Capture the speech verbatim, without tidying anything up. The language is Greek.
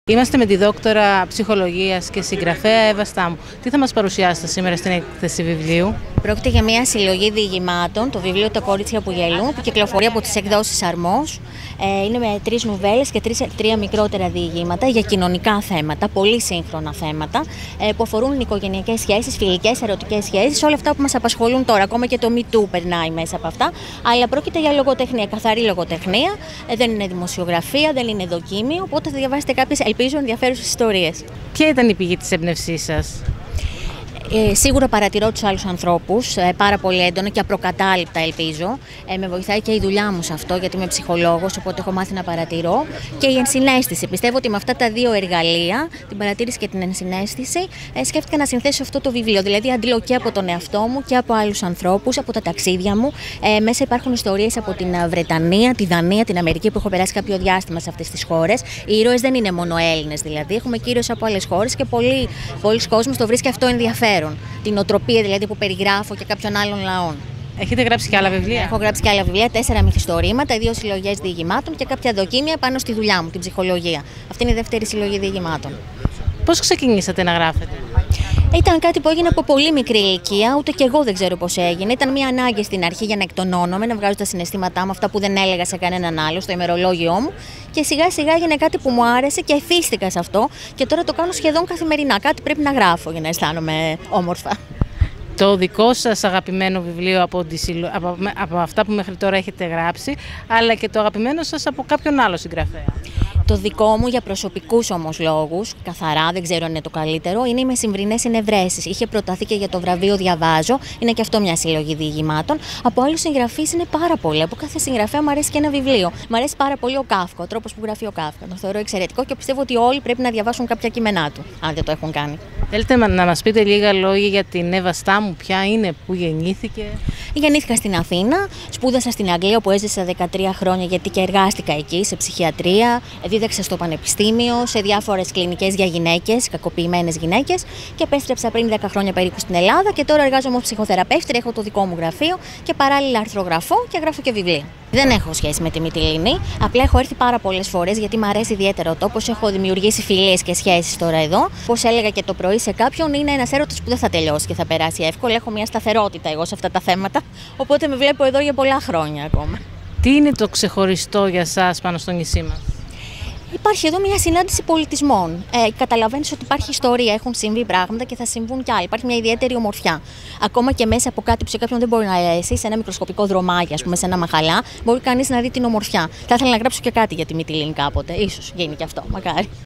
Είμαστε με τη δόκτωρα ψυχολογίας και συγγραφέα Εύα Στάμου. Τι θα μας παρουσιάσετε σήμερα στην έκθεση βιβλίου? Πρόκειται για μια συλλογή διηγημάτων, το βιβλίο «Τα κορίτσια που γελούν», που κυκλοφορεί από τις εκδόσεις Αρμός. Είναι με τρεις νουβέλες και τρεις, τρία μικρότερα διηγήματα για κοινωνικά θέματα, πολύ σύγχρονα θέματα, που αφορούν οικογενειακές σχέσεις, φιλικές, ερωτικές σχέσεις, όλα αυτά που μας απασχολούν τώρα. Ακόμα και το Me Too περνάει μέσα από αυτά. Αλλά πρόκειται για λογοτεχνία, καθαρή λογοτεχνία. Δεν είναι δημοσιογραφία, δεν είναι δοκίμιο. Οπότε θα διαβάσετε κάποιες, ελπίζω, ενδιαφέρουσες ιστορίες. Ποια ήταν η πηγή της έμπνευσής σας? Ε, σίγουρα παρατηρώ τους άλλους ανθρώπους ε, πάρα πολύ έντονα και απροκατάληπτα, ελπίζω. Ε, με βοηθάει και η δουλειά μου σε αυτό, γιατί είμαι ψυχολόγος, οπότε έχω μάθει να παρατηρώ. Και η ενσυναίσθηση. Πιστεύω ότι με αυτά τα δύο εργαλεία, την παρατήρηση και την ενσυναίσθηση, ε, σκέφτηκα να συνθέσω αυτό το βιβλίο. Δηλαδή, αντιλώ και από τον εαυτό μου και από άλλους ανθρώπους, από τα ταξίδια μου. Ε, μέσα υπάρχουν ιστορίες από την Βρετανία, τη Δανία, την Αμερική, που έχω περάσει κάποιο διάστημα σε αυτές τις χώρες. Οι ήρωες δεν είναι μόνο Έλληνες, δηλαδή. Έχουμε και ήρωες από άλλες χώρες και πολλοί, πολλοί κόσμος το βρίσκει αυτό ενδιαφέρον. Την οτροπία δηλαδή που περιγράφω και κάποιων άλλων λαών. Έχετε γράψει και άλλα βιβλία? Έχω γράψει και άλλα βιβλία, τέσσερα μυθιστορήματα, δύο συλλογές διηγημάτων και κάποια δοκίμια πάνω στη δουλειά μου, την ψυχολογία. Αυτή είναι η δεύτερη συλλογή διηγημάτων. Πώς ξεκινήσατε να γράφετε? Ήταν κάτι που έγινε από πολύ μικρή ηλικία, ούτε και εγώ δεν ξέρω πώς έγινε. Ήταν μια ανάγκη στην αρχή για να εκτονώνομαι, να βγάζω τα συναισθήματά μου, αυτά που δεν έλεγα σε κανέναν άλλο, στο ημερολόγιό μου. Και σιγά σιγά έγινε κάτι που μου άρεσε και εθίστηκα σε αυτό. Και τώρα το κάνω σχεδόν καθημερινά. Κάτι πρέπει να γράφω για να αισθάνομαι όμορφα. Το δικό σας αγαπημένο βιβλίο από, από, από αυτά που μέχρι τώρα έχετε γράψει, αλλά και το αγαπημένο σας από κάποιον άλλο συγγραφέα? Το δικό μου, για προσωπικούς όμως λόγους, καθαρά, δεν ξέρω αν είναι το καλύτερο, είναι οι μεσημβρινές συνευρέσεις. Είχε προταθεί και για το βραβείο Διαβάζω, είναι και αυτό μια συλλογή διηγημάτων. Από άλλους συγγραφείς είναι πάρα πολύ. Από κάθε συγγραφέα μου αρέσει και ένα βιβλίο. Μου αρέσει πάρα πολύ ο Κάφκα, ο τρόπος που γράφει ο Κάφκα. Το θεωρώ εξαιρετικό και πιστεύω ότι όλοι πρέπει να διαβάσουν κάποια κείμενά του, αν δεν το έχουν κάνει. Θέλετε να μας πείτε λίγα λόγια για την Εύα Στάμου, ποια είναι, πού γεννήθηκε? Γεννήθηκα στην Αθήνα, σπούδασα στην Αγγλία που έζησα δεκατρία χρόνια γιατί και εργάστηκα εκεί σε ψυχιατρία, δίδαξα στο πανεπιστήμιο, σε διάφορες κλινικές για γυναίκες, κακοποιημένες γυναίκες και επέστρεψα πριν δέκα χρόνια περίπου στην Ελλάδα και τώρα εργάζομαι ως ψυχοθεραπεύτρια, έχω το δικό μου γραφείο και παράλληλα αρθρογραφώ και γράφω και βιβλία. Δεν έχω σχέση με τη Μυτιλήνη, απλά έχω έρθει πάρα πολλές φορές γιατί μου αρέσει ιδιαίτερα ο τόπος, έχω δημιουργήσει φιλίες και σχέσεις τώρα εδώ. Όπως έλεγα και το πρωί σε κάποιον, είναι ένας έρωτας που δεν θα τελειώσει και θα περάσει εύκολα. Έχω μια σταθερότητα εγώ σε αυτά τα θέματα, οπότε με βλέπω εδώ για πολλά χρόνια ακόμα. Τι είναι το ξεχωριστό για σας πάνω στο νησί μας? Υπάρχει εδώ μια συνάντηση πολιτισμών. Ε, Καταλαβαίνεις ότι υπάρχει ιστορία, έχουν συμβεί πράγματα και θα συμβούν κι άλλα. Υπάρχει μια ιδιαίτερη ομορφιά. Ακόμα και μέσα από κάτι που σε κάποιον δεν μπορεί να αρέσει, σε ένα μικροσκοπικό δρομάκι, ας πούμε, σε ένα μαχαλά, μπορεί κανείς να δει την ομορφιά. Θα ήθελα να γράψω και κάτι για τη Μυτιλήνη κάποτε. Ίσως γίνει και αυτό, μακάρι.